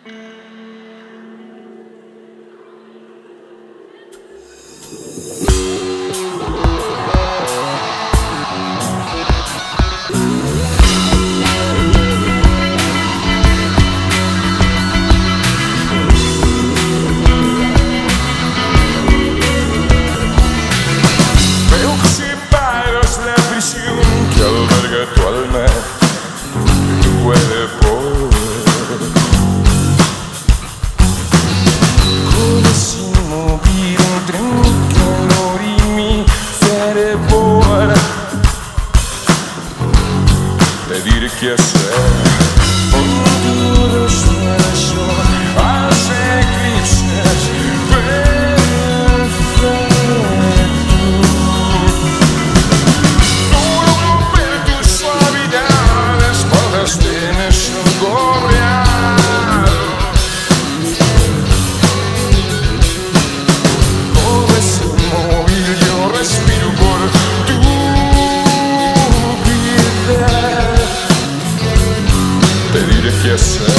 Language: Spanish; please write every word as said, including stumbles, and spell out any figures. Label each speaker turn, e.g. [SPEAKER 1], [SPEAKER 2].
[SPEAKER 1] Tu alma, tu cuerpo, corres inmóvil entre mi calor y mi cerebro. Te diré qué hacer con todos sueños, haz eclipses perfectos. Tienes algo real. Todo es inmóvil, yo respiro por tu piel. Te diré qué hacer